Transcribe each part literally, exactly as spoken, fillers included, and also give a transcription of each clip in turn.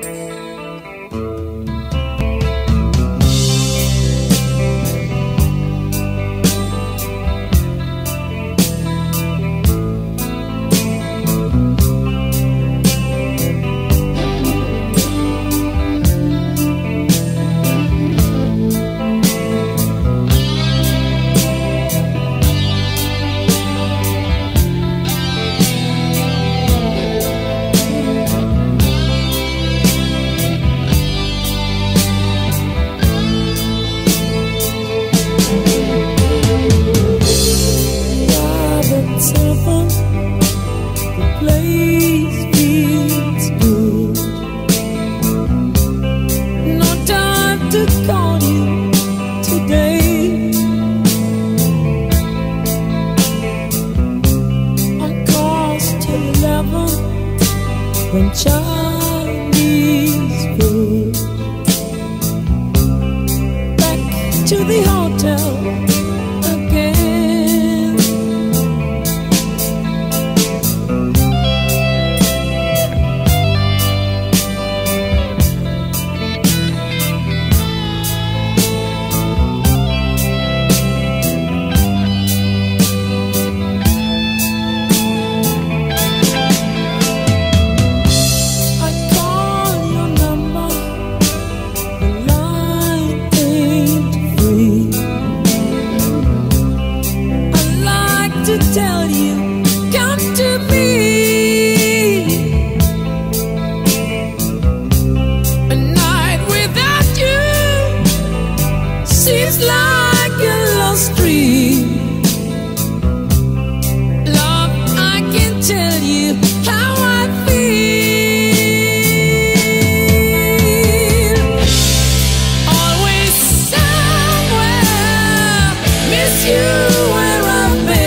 When Chinese food, back to the hotel again. Tell you, come to me. A night without you seems like a lost dream. Love, I can tell you how I feel. Always somewhere, miss you where I've been.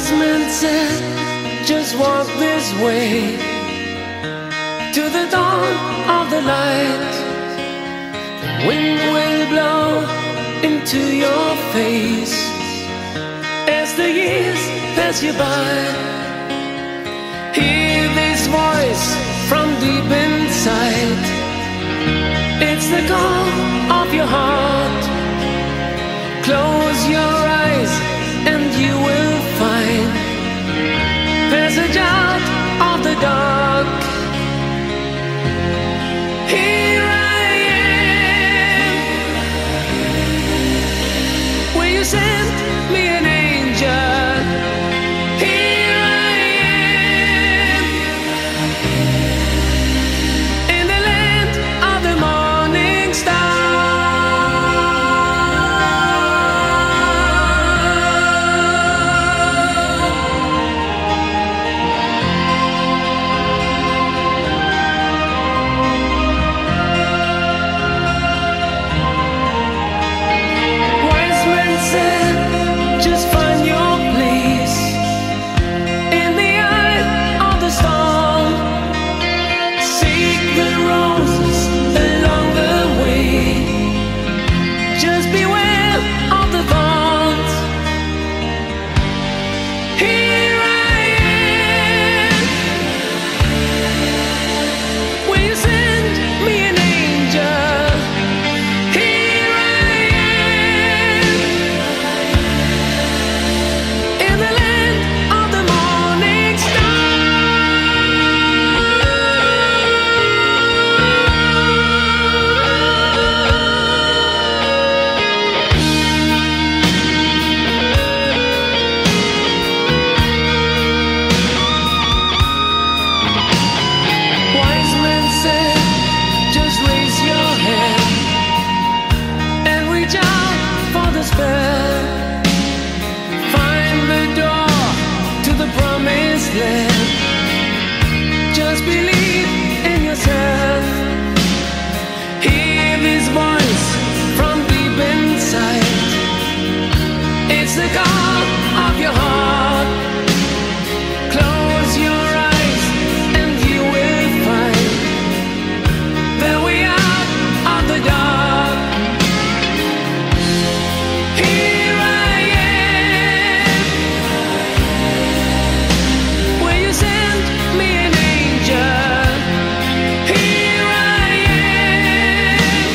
Wise men said, just walk this way to the dawn of the light. The wind will blow into your face as the years pass you by. Hear this voice from deep inside. It's the call of your heart. Close your eyes and you will find passage out of the dark. Here I am. Will you send me an angel? Here I am. In the land of the morning star. Just believe in yourself. Hear this voice from deep inside. It's the call of your heart. Close your eyes and you will find the way out of the dark. Here I am. Will you send me an angel? Here I am.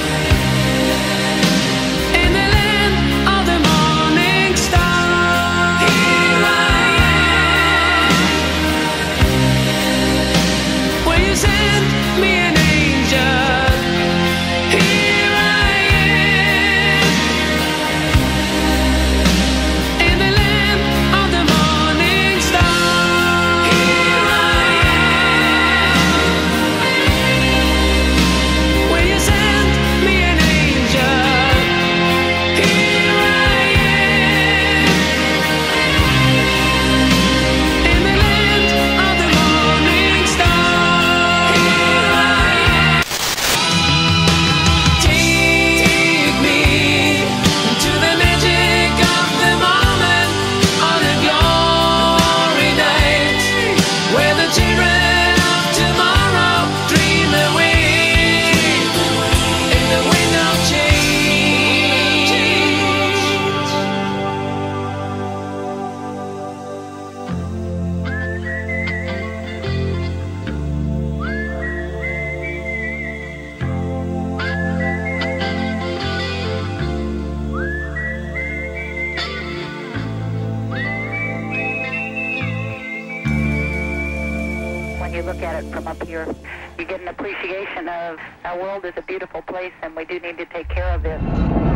In the land of the morning star. Here I am. Will you send me an angel? Here I am. In the land of the morning star. Here I am. Will you send me an angel? Here I am. In the land of the morning star. Here I am. Take me to the magic of the moment on a glory night, where the children of tomorrow dream away in the wind of change. When you look at it from up here, you get an appreciation of our world is a beautiful place and we do need to take care of it.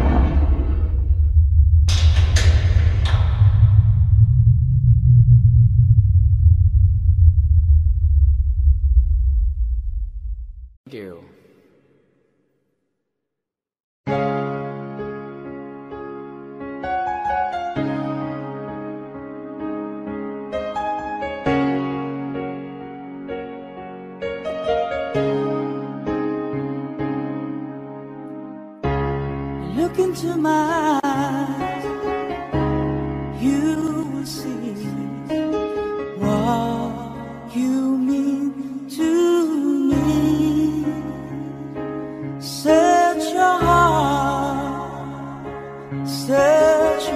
Thank you.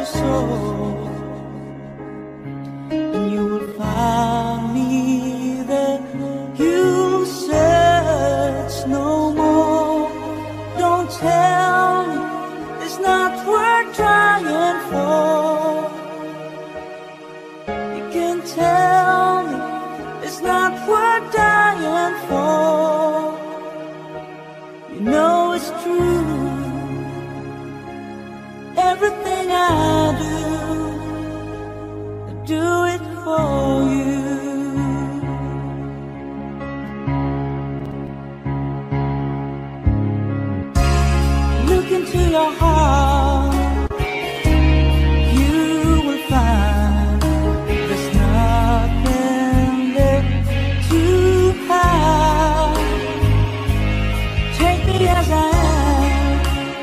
soul, and you will find me there. You'll search no more. Don't tell me it's not worth trying for. You can tell me it's not worth dying for. You know it's true. Everything I do, I do it for you. Look into your heart, you will find there's nothing there to hide. Take me as I am,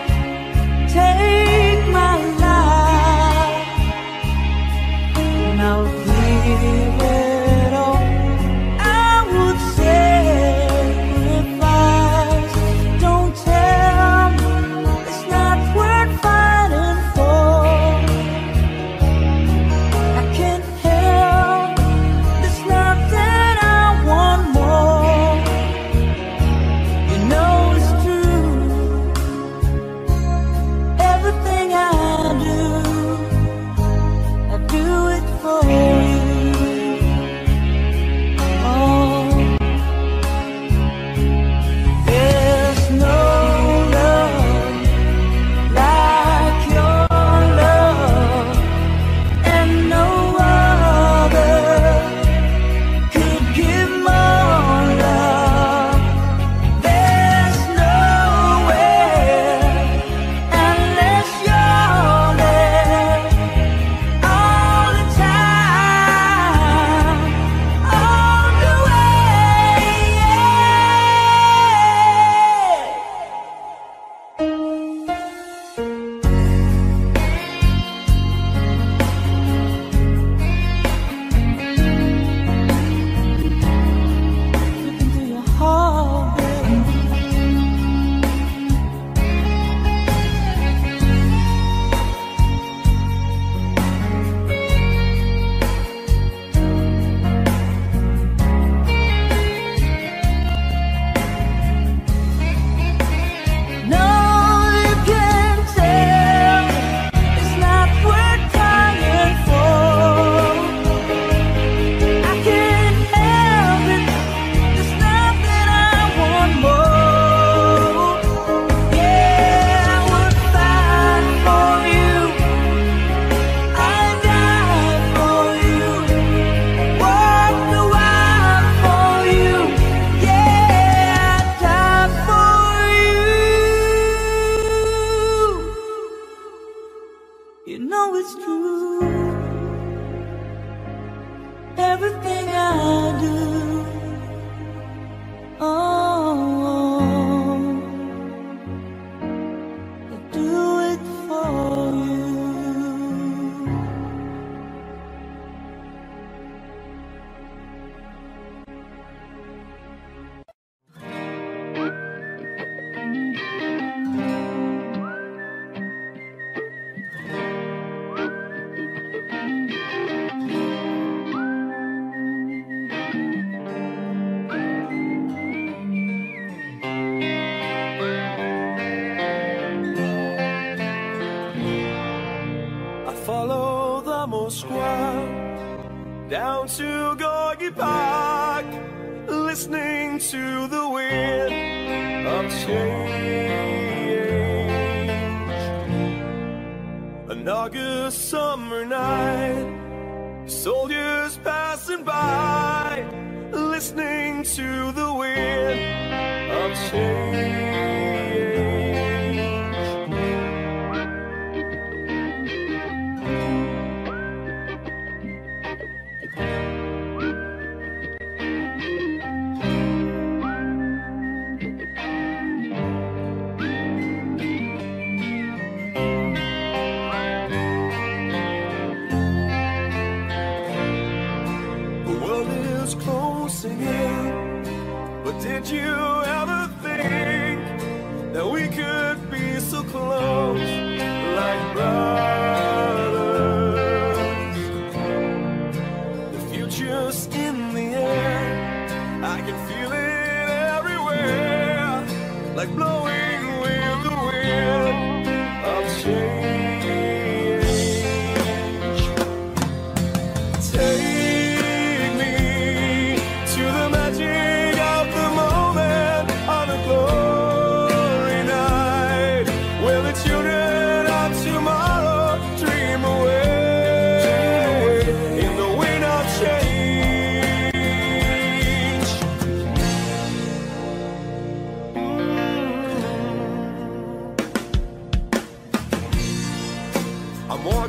take my life, and I'll give it all. I would sacrifice. Don't tell me it's not worth fighting for. I can't help, there's nothing I want more. You know it's true. Everything I do, I do it for you. Oh, there's no love like your love, and no other could give more love. There's nowhere unless you're there all the time, all the way. Look into your heart, baby. No, you can tell it's not worth dying for. I can't help it, there's nothing I want more. Yeah, I would fight for you, I'd die for you, walk the wild for you. Yeah, I'd die for you. You know it's true. Everything I do, oh, I do it for you. I follow the Moskwa down to Gorky Park, listening to the wind of change. An August summer night, soldiers passing by, listening to the wind of change. The world is closing in, but did you ever think that we could be so close, like brothers?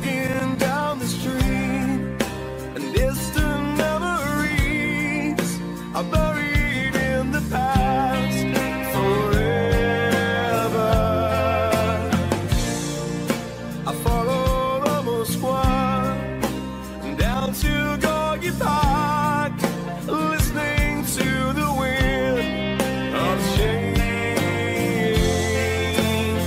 jogging down the street, and distant memories are buried in the past forever. I followed the Moskwa down to Gorky Park, listening to the wind of change.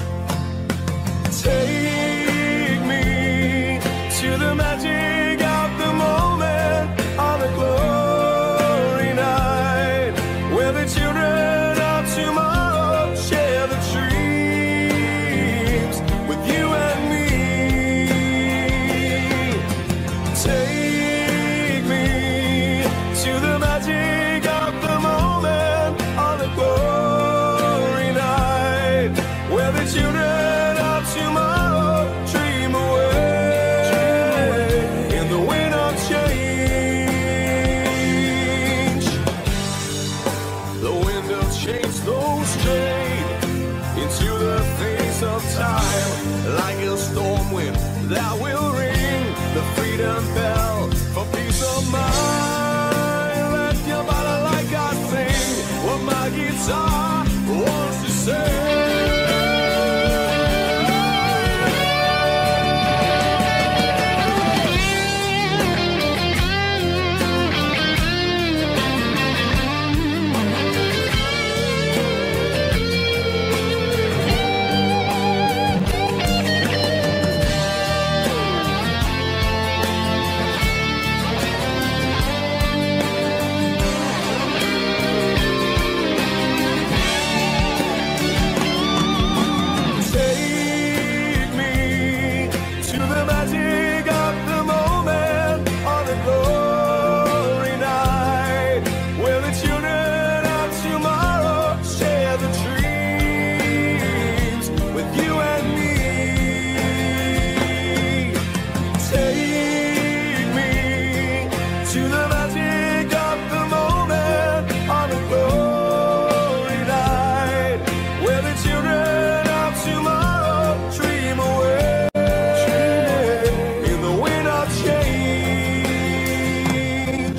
Take me to the magic of the moment on a glory night, where the children of tomorrow share the dreams with you and me. Take me to the magic of the moment on a glory night, where the children of tomorrow dream away in the wind of change. The wind of change blows straight into the face of time, like a storm wind that will ring the freedom bell for peace of mind. Let your body like I sing what my guitar wants to say. Take me to the magic of the moment on a glory night, where the children of tomorrow share the dreams with you and me. Take me to the magic of the moment on a glory night, where the children of tomorrow dream away in the wind of change.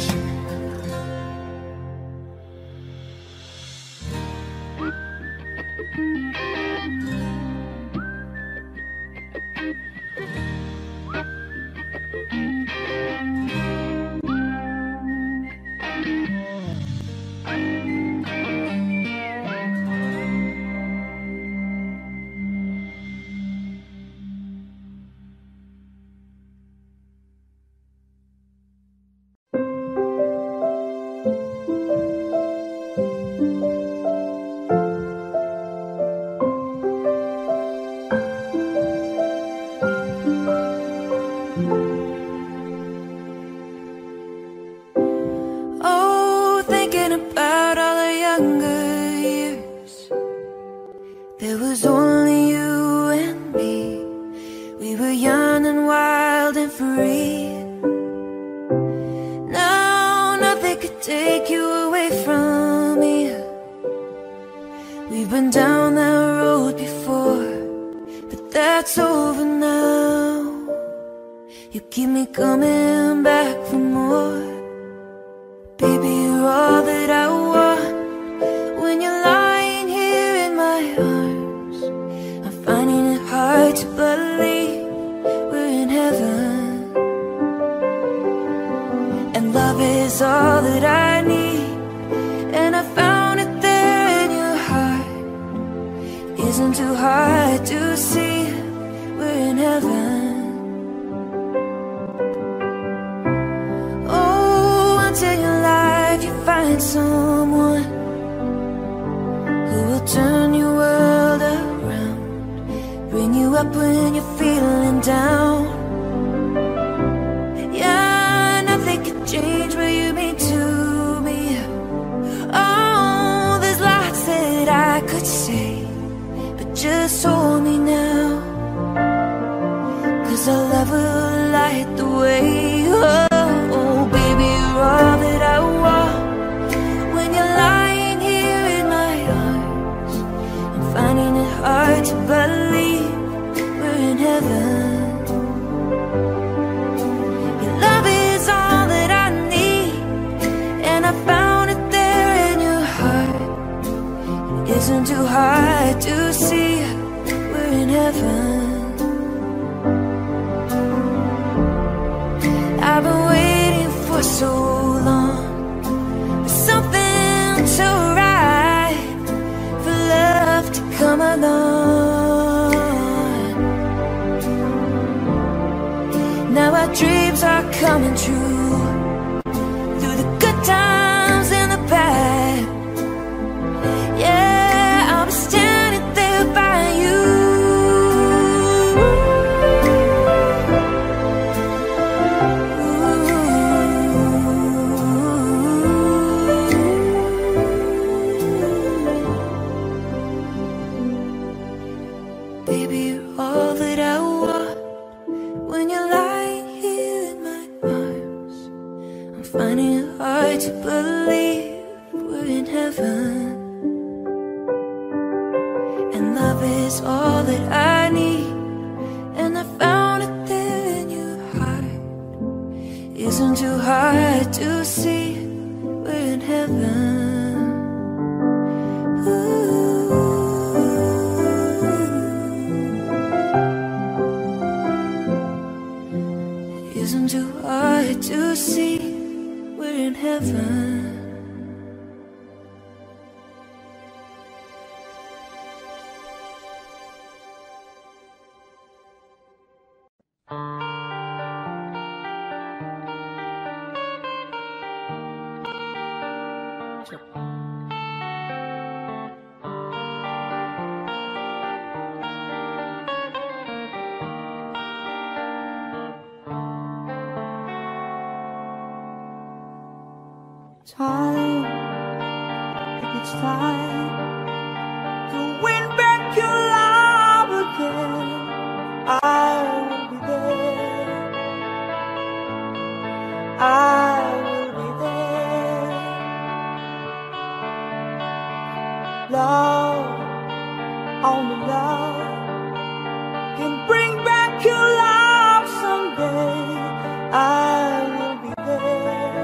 Oh, thinking about all the younger years, there was only you and me. We were young and wild and free. Now nothing could take you away from me. We've been down that road before, but that's over now. You keep me coming back for more. Baby, you're all that I want. When you're lying here in my arms, I'm finding it hard to believe we're in heaven. And love is all that I need, and I found it there in your heart. Isn't too hard to see we're in heaven. In your life you find someone who will turn your world around, bring you up when you're feeling down. Yeah, nothing can change what you mean to me. Oh, there's lots that I could say, but just hold me now, 'cause our love will light the way. Oh, all that I want. When you're lying here in my arms, I'm finding it hard to believe we're in heaven. for so long, for something so right, for love to come along. Now our dreams are coming true, through the good times and the bad. Yeah, I'll be standing there by you. Baby, you're all that I want. When you're lying here in my arms, I'm finding it hard to believe we're in heaven. And love is all that I need, and I found it there in your heart. Isn't too hard to see we're in heaven. Isn't too hard to see we're in heaven. Time, if it's time to win back your love again, I will be there. I will be there. Love, only love can bring back your love someday. I will be there.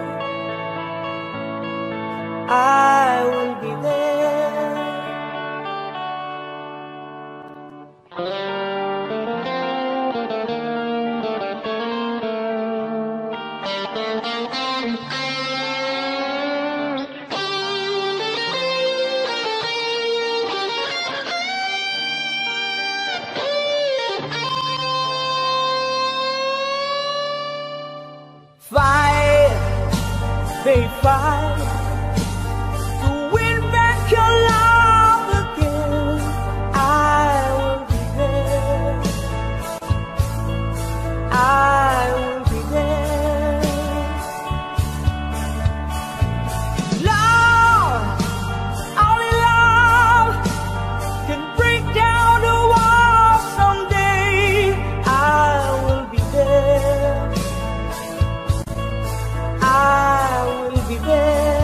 I will be there. Fight, they fight to win back your love again. I will be there. I will be there. Love, only love can break down the wall someday. I will be there. I will be there.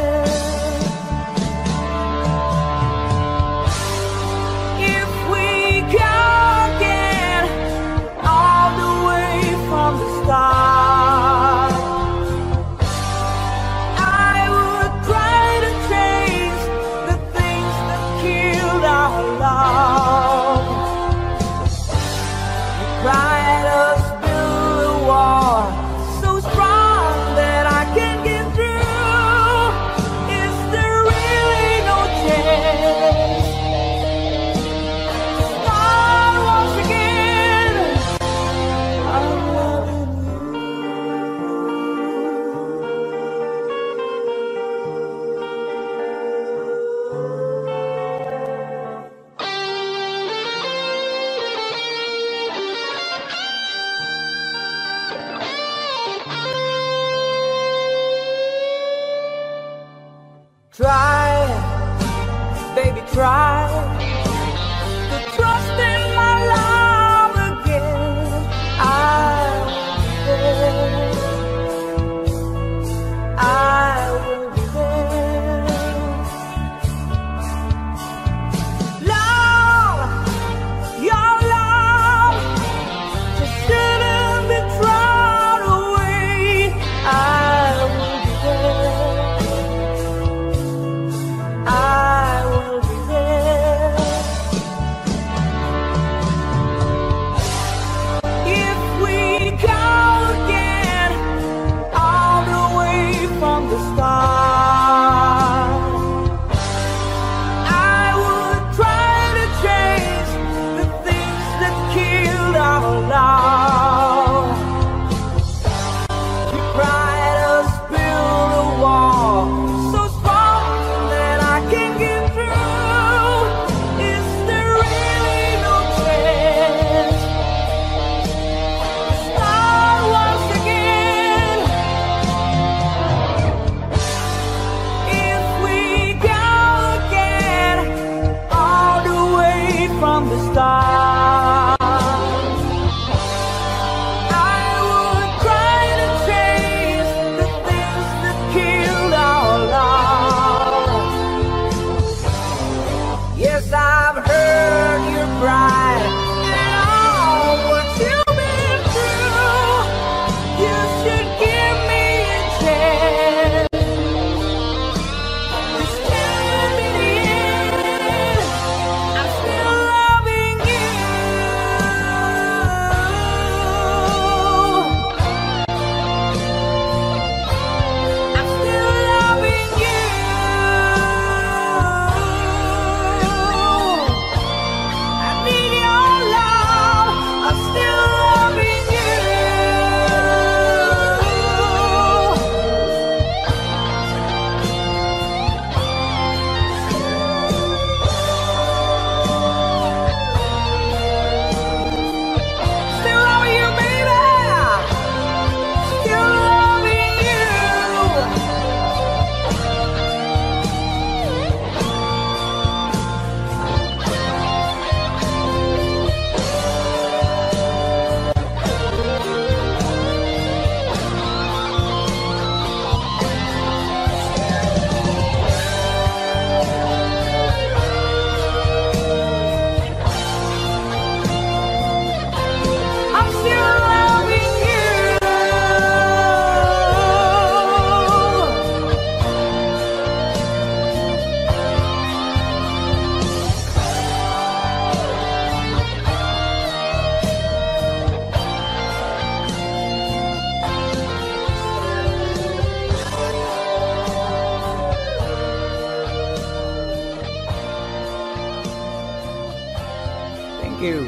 Thank you.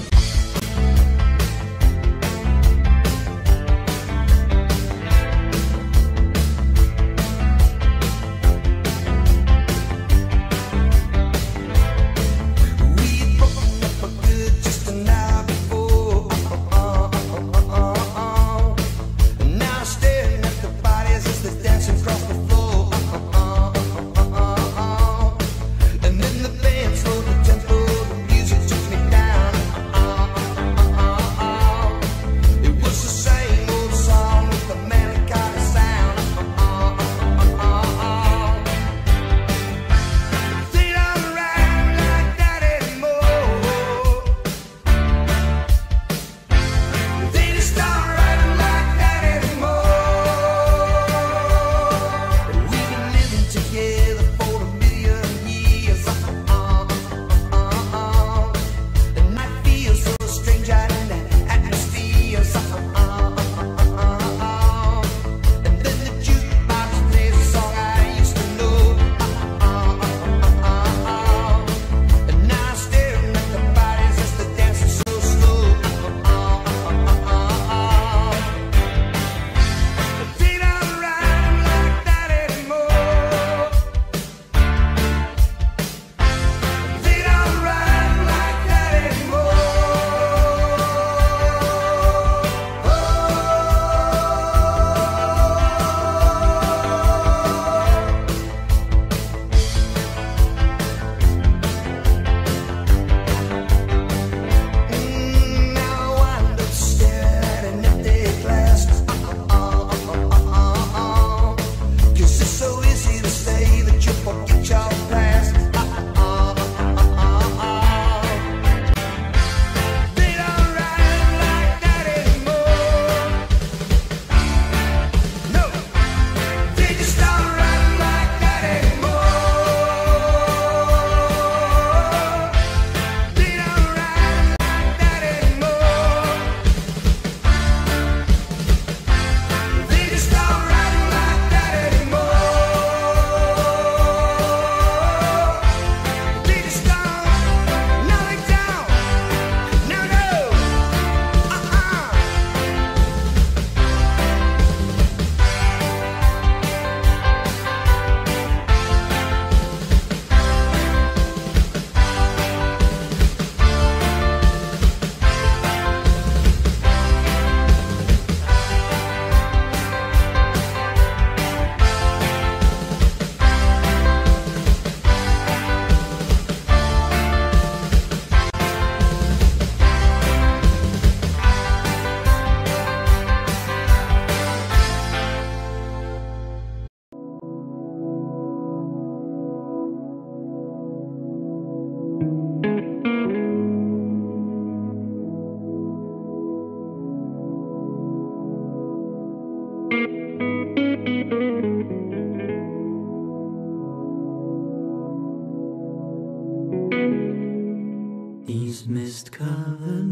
These mist-covered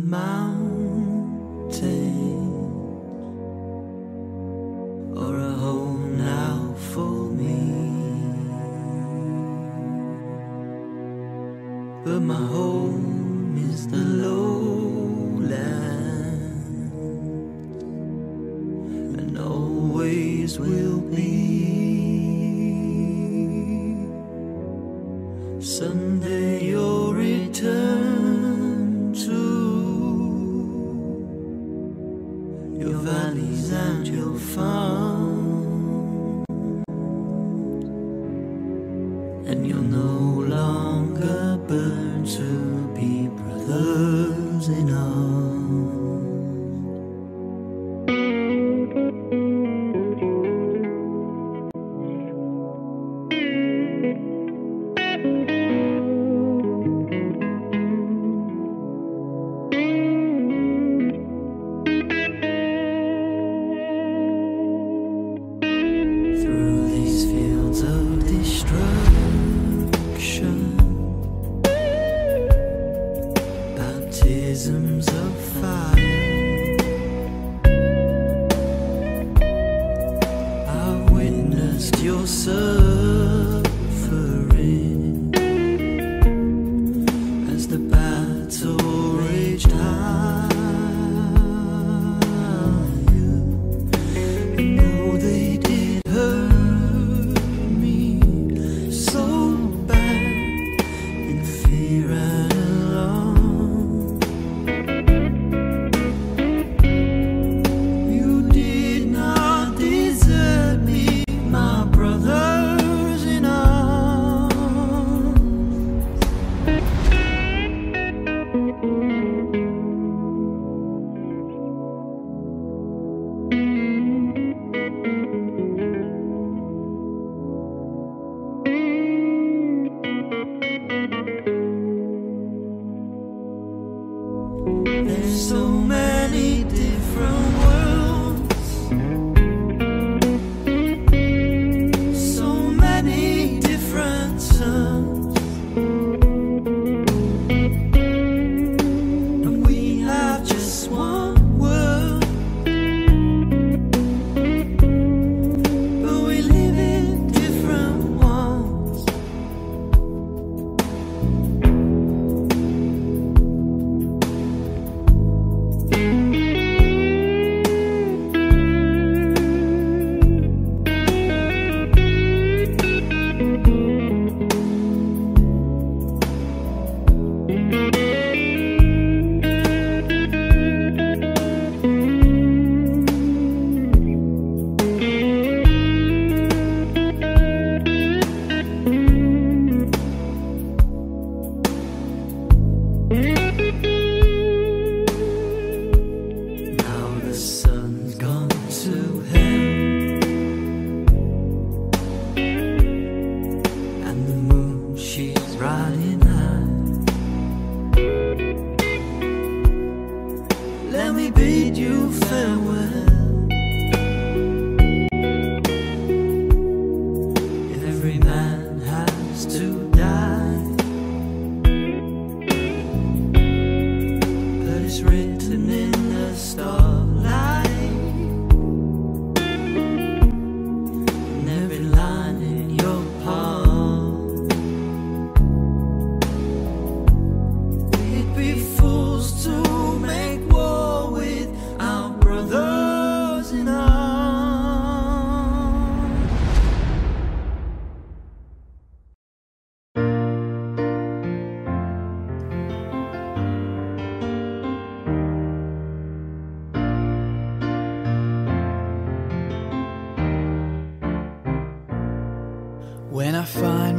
mountains are a home now for me, but my home is the lowland and always will be. Someday you'll return to your valleys and your farm, and you'll no longer burn to be brothers in arms. Baptisms of fire, I've witnessed your suffering as the battle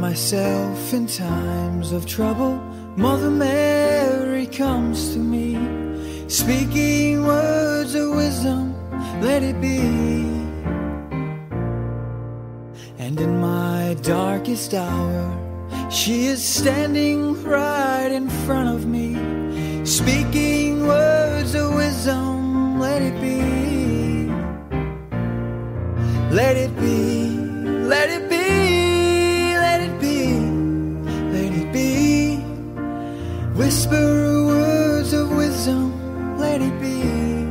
myself in times of trouble, Mother Mary comes to me, speaking words of wisdom, let it be. And in my darkest hour, she is standing right in front of me, speaking words of wisdom, let it be. Let it be, let it be, let it be, let it be. Whisper words of wisdom, let it be.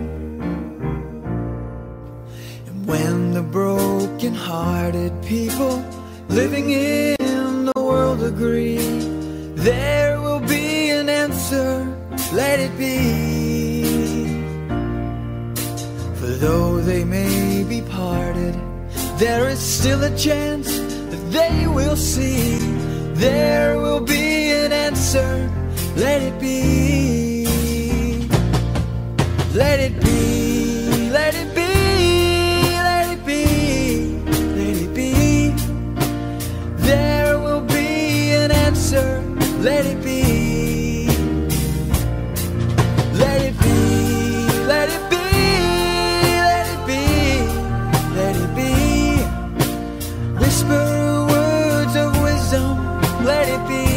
And when the broken-hearted people living in the world agree, there will be an answer, let it be. For though they may be parted, there is still a chance that they will see. There will be an answer, let it be. Let it be, let it be, let it be, let it be. There will be an answer, let it be. Let it be, let it be, let it be, let it be. Whisper words of wisdom, let it be.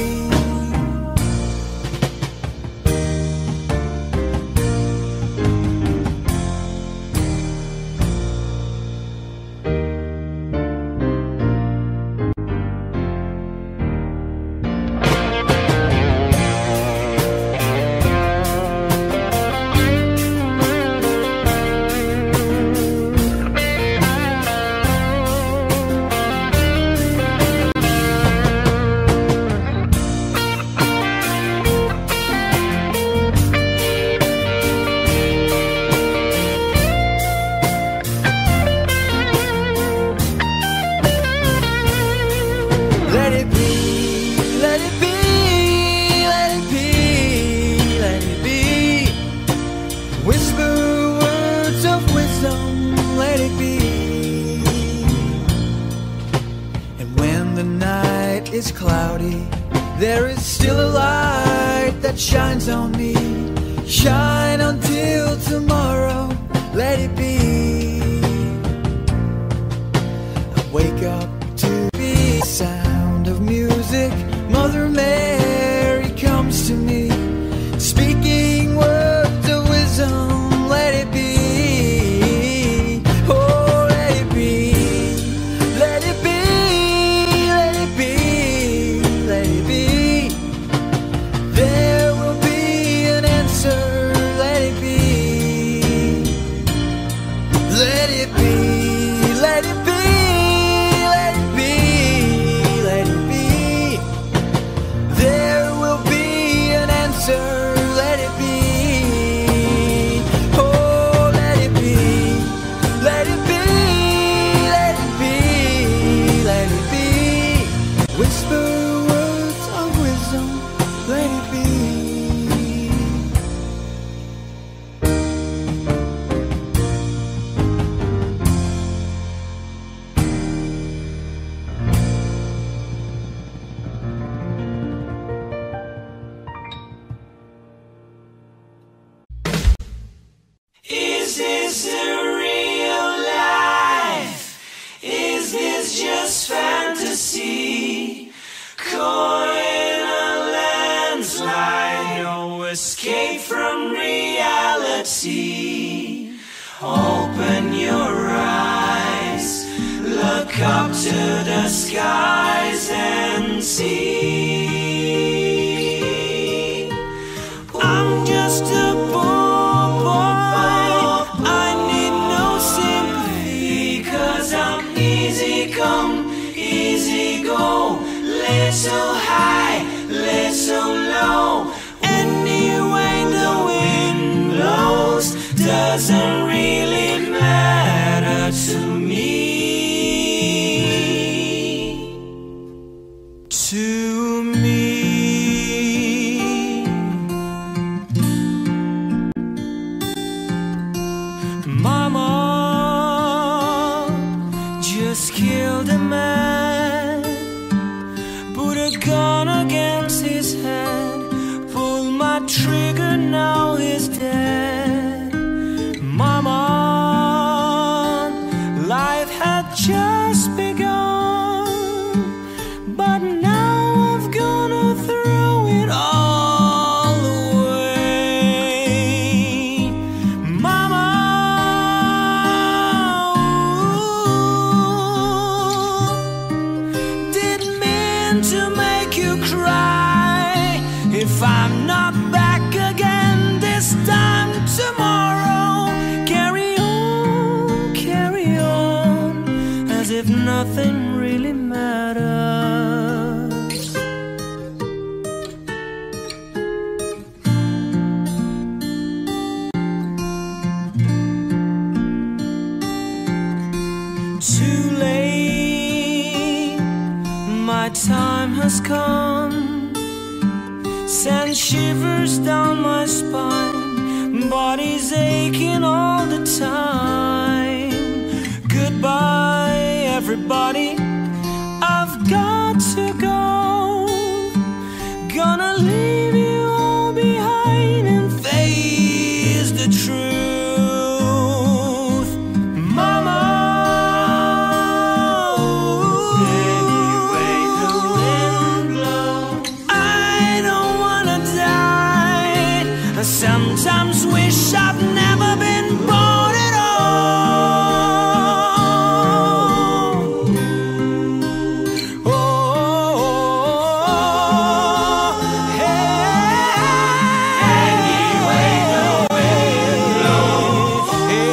Is cloudy, there is still a light that shines on me. Shine until tomorrow, let it be. I wake up to the sound of music. Mother Mary comes to me, speaking words of wisdom, let it be. Oh, let it be, let it be. There will be an answer, let it be. Let it be, let it be, let it be, let it be. There will be an answer, let it be. Oh, let it be, let it be, let it be, let it be. Whisper words of wisdom, let it be. Is this a real life? Is this just fantasy? Caught in a landslide, no escape from reality. Open your eyes, look up to the skies and see. I'm just a poor boy, I need no sympathy, 'cause I'm easy come, easy go. Little high, little low. Anyway the wind blows doesn't really matter to me. To me. Mama just killed a man trigger, now he's dead. Mama, life had just begun, but now I've gonna throw it all away. Mama, ooh, didn't mean to make you cry. If I'm not back again this time tomorrow, carry on, carry on, as if nothing really matters. Too late, my time has come. Send shivers down my spine, body's aching all the time. Goodbye, everybody, I've got to go. Gonna leave you all behind and face the truth. Mama, anyway the wind blows, I don't wanna die. I sometimes wish I've never been born at all. Oh, hey. Anyway the wind blows,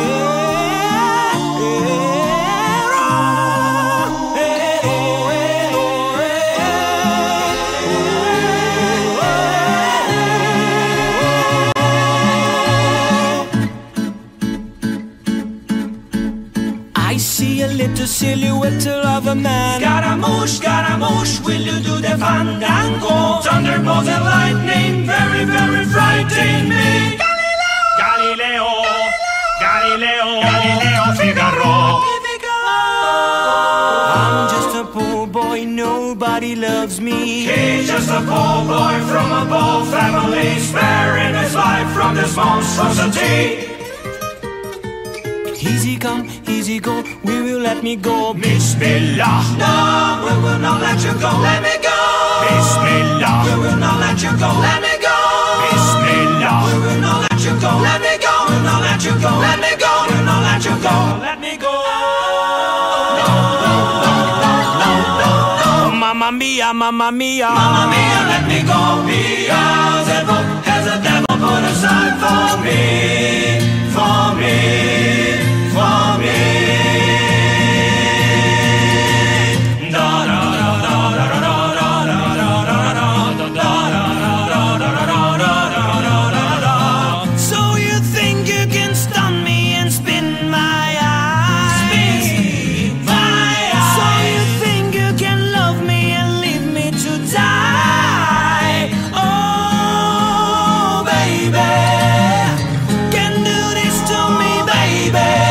I see a little silhouette of a man. Scaramouche, Scaramouche, will you do the fandango? Thunderbolts and lightning, very, very frightening me. Galileo, Galileo, Galileo, Figaro. I'm just a poor boy, nobody loves me. He's just a poor boy from a poor family, sparing his life from this monstrosity. Easy come, easy go, we will let me go. Bismillah, no, we will not let you go. Let me go. Bismillah, we will not let you go. Let me go. Bismillah, we will not let you go. Let me go. We will not let you go. Let me go. We will not let you go. Let me go. No, no, no, no, no, no, no. Mamma mia, mamma mia, mamma mia, let me go. Beelzebub has a devil put aside for me, for me. For me. Da da da da da da da da da da da da da da. So you think you can stun me and spin my eyes? Spin my eyes. So you think you can love me and leave me to die? Oh, baby, can do this to me, baby.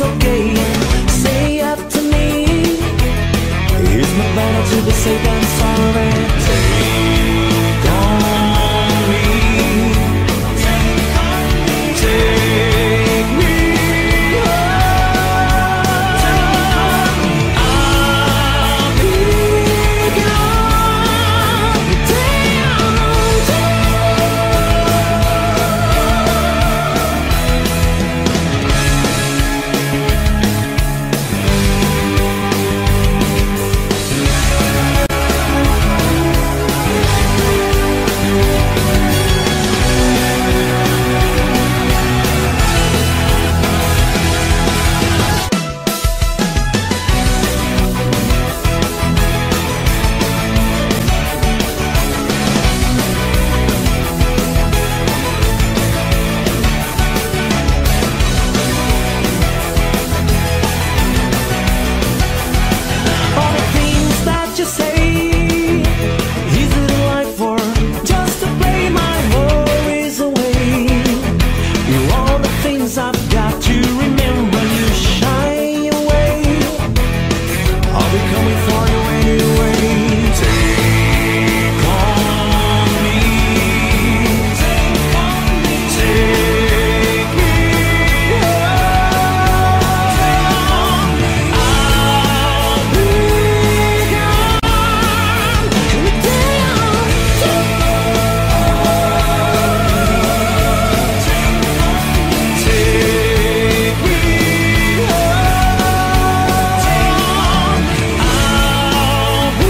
okay. And say after me, it's not better to be safe than sorry. Take on me, take on me, take me home. I'll be gone day on day. All the things that you say, is it a lie for just to play my worries away? You're all the things I've got to remember. You shy away, I'll be coming for you anyway. Take on me, take on me, take me home. I'll be gone day on day. Take me home. I'll be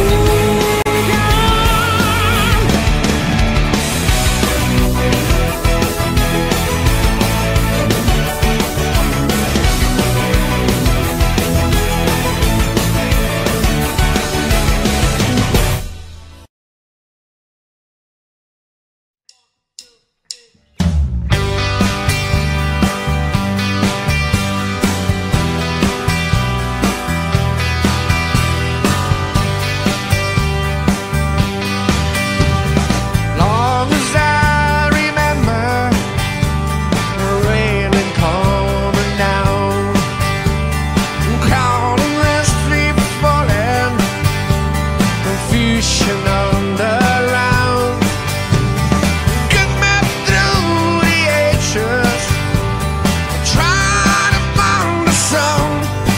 Long as I remember the rain and coming down, counting the sleep falling, confusion underground. Get me through the ages, try to find a song,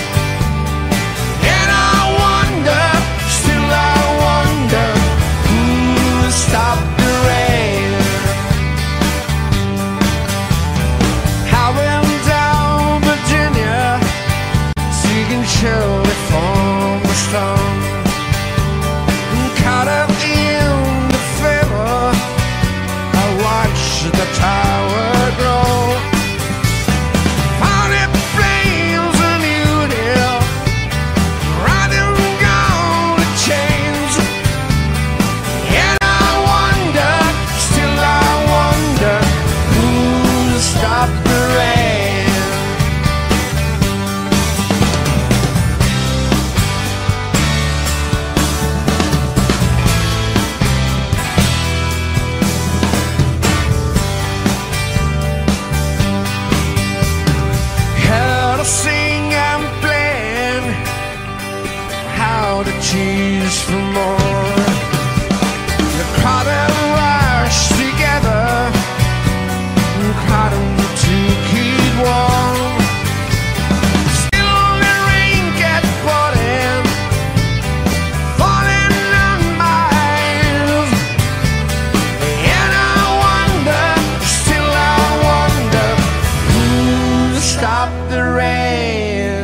and I wonder, still I wonder, who stopped the rain. I went down Virginia, seeking shelter from the storm, caught up in the fever. I watched the tower grow. Found it flames a new deal, riding down the chains. And I wonder, still I wonder, who stopped the rain. How to sing and plan, how to choose for more. The crowd and rush together, crowding to keep warm. Still the rain kept falling, falling on my eyes. And I wonder, still I wonder, who stopped the rain.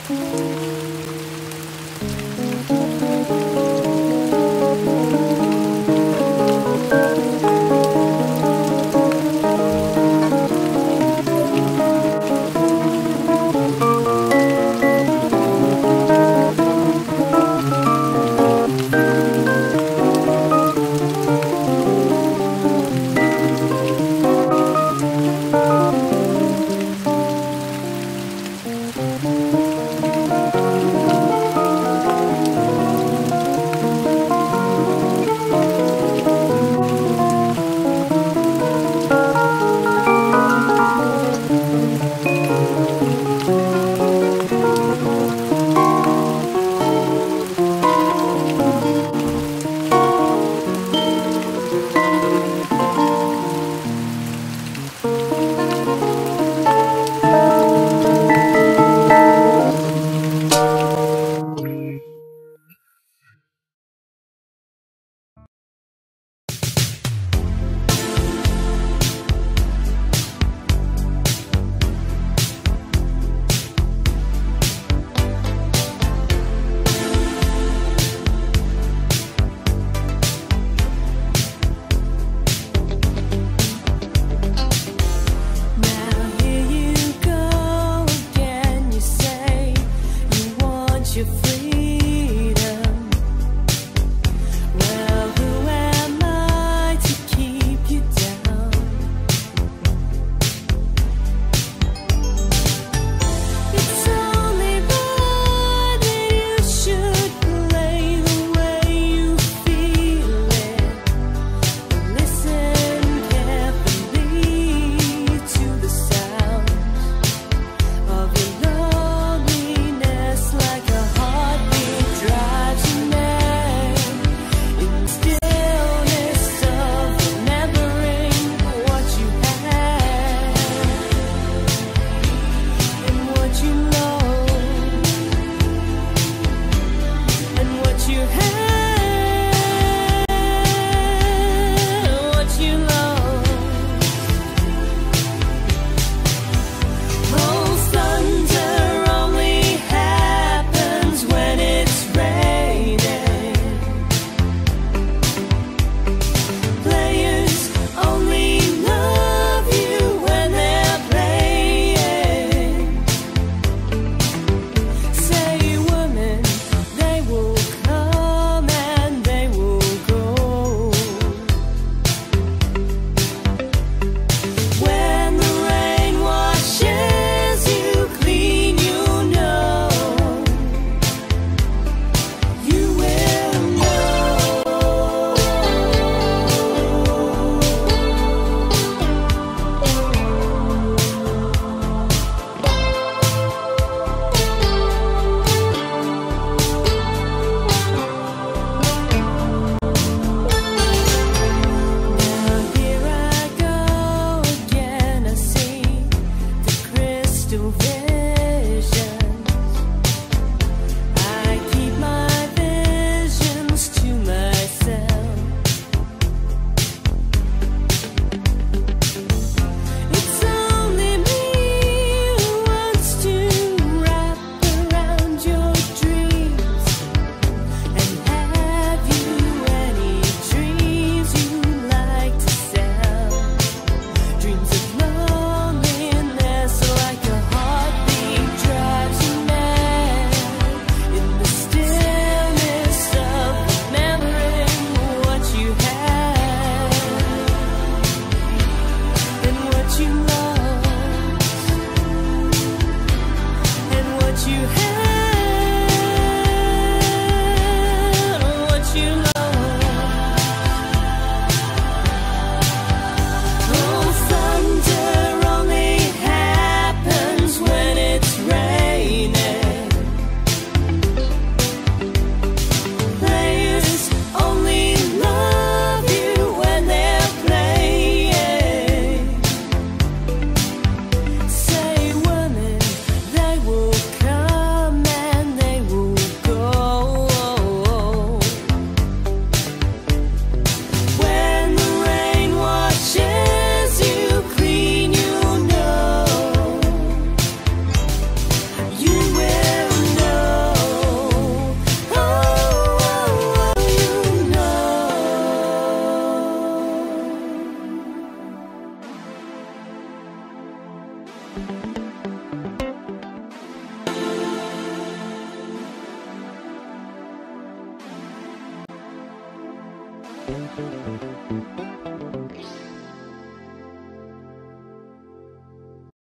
Thank